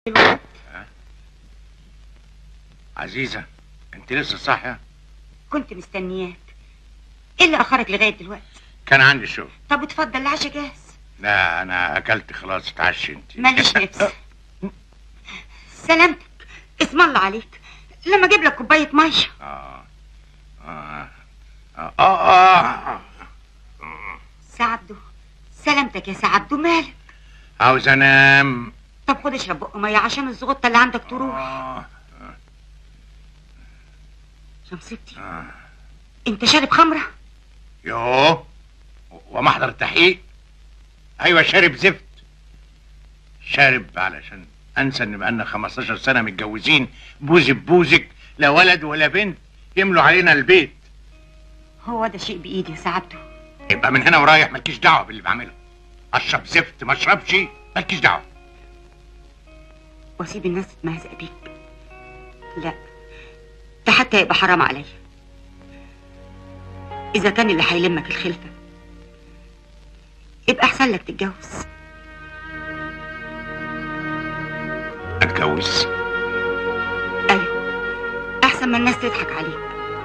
عزيزة، انت لسه صاحية؟ كنت مستنياك. ايه اللي اخرك لغاية دلوقتي؟ كان عندي شغل. طب اتفضل، العشاء جاهز. لا انا اكلت خلاص، اتعشى انت. ماليش نفس. سلامتك. اسم الله عليك، لما اجيب لك كوباية مية. سعبده، سلامتك يا سعبده، مالك؟ عاوز انام. طب خد اشرب بق مية عشان الزغطة اللي عندك تروح. يا مصيبتي، انت شارب خمرة؟ يوه، ومحضر التحقيق. ايوه شارب زفت. شارب علشان انسى ان بقالنا 15 سنة متجوزين بوزي ببوزك، لا ولد ولا بنت يملوا علينا البيت. هو ده شيء بايدي يا سعبده. يبقى من هنا ورايح مالكيش دعوة باللي بعمله. اشرب زفت ما اشربش مالكيش دعوة. واسيب الناس تتمهزق بيك؟ لا، ده حتى يبقى حرام عليا. اذا كان اللي هيلمك الخلفة يبقى احسن لك تتجوز. اتجوز؟ ايوه، احسن ما الناس تضحك عليك.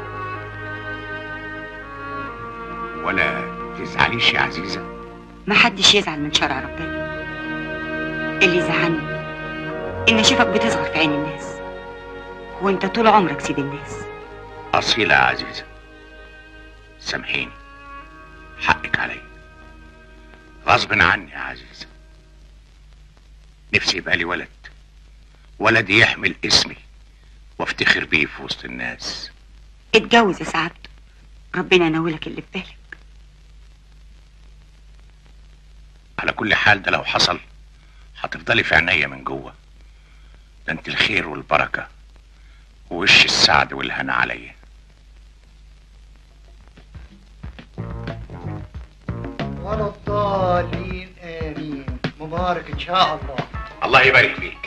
ولا تزعليش يا عزيزة. ما حدش يزعل من شرع ربنا. اللي يزعلني ان اشوفك بتصغر في عين الناس وانت طول عمرك سيد الناس. اصيلة يا عزيزة، سامحيني، حقك عليا، غصب عني يا عزيزة. نفسي يبقى لي ولد، ولد يحمل اسمي وافتخر بيه في وسط الناس. اتجوز يا سعادته، ربنا ينولك اللي في بالك. على كل حال ده لو حصل هتفضلي في عينيا من جوه. ده انت الخير والبركة ووش السعد والهنا عليا. ولا الضالين امين. مبارك ان شاء الله. الله يبارك فيك.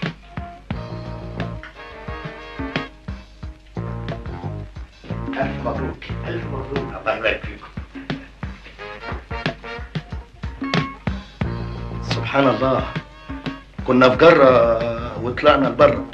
الف مبروك. الف مبروك. الله يبارك فيكم. سبحان الله، كنا في جرة وطلعنا لبره.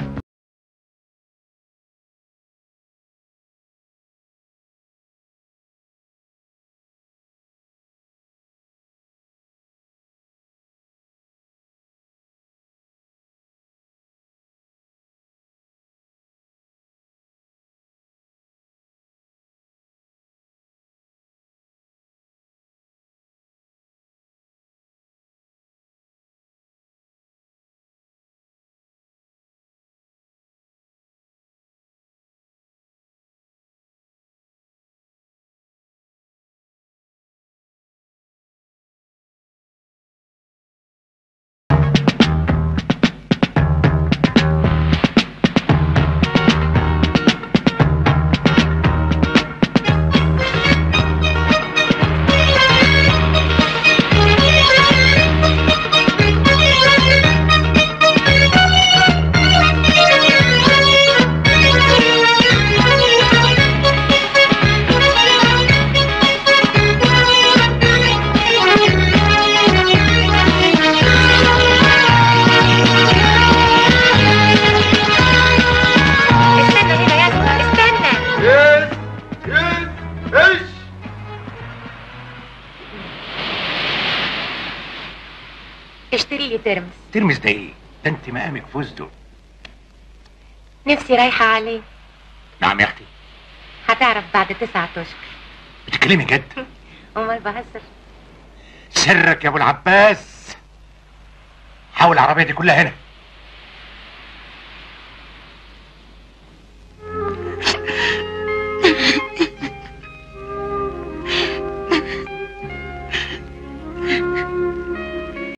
اشتري لي ترمس. ترمس ده ايه؟ ده انت مقامك فستق. نفسي رايحة عليه. نعم يا اختي. هتعرف بعد 9 اشهر. بتتكلمي جد؟ امال بهزر. سرك يا ابو العباس. حاول العربية دي كلها هنا.